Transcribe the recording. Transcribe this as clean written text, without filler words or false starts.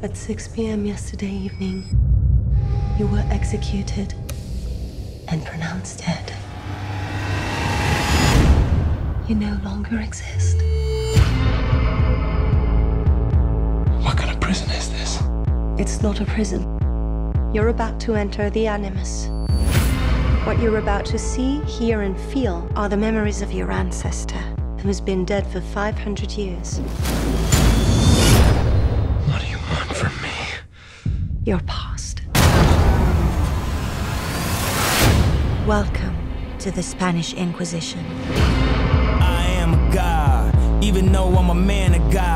At 6 p.m. yesterday evening, you were executed and pronounced dead. You no longer exist. What kind of prison is this? It's not a prison. You're about to enter the Animus. What you're about to see, hear, and feel are the memories of your ancestor, who's been dead for 500 years. What do you want from me? Your past. Welcome to the Spanish Inquisition. I am a god, even though I'm a man of God.